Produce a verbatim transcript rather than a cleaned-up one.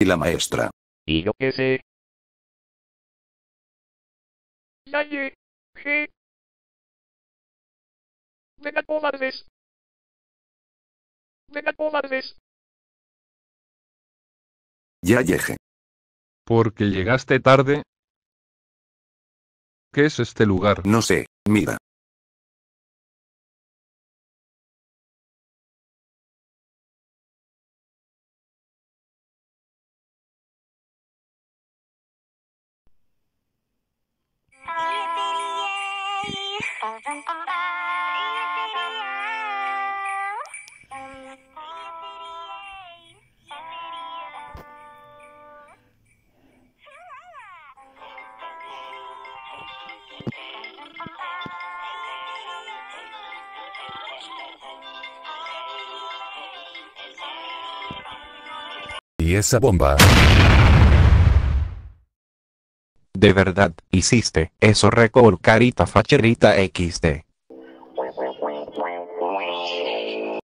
Y la maestra. Y yo qué sé. Yaye, je. Venga cobardes. Venga cobardes. Ya llegué. ¿Porque llegaste tarde? ¿Qué es este lugar? No sé, mira. ¿Y esa bomba? De verdad, hiciste eso récord carita facherita equis de.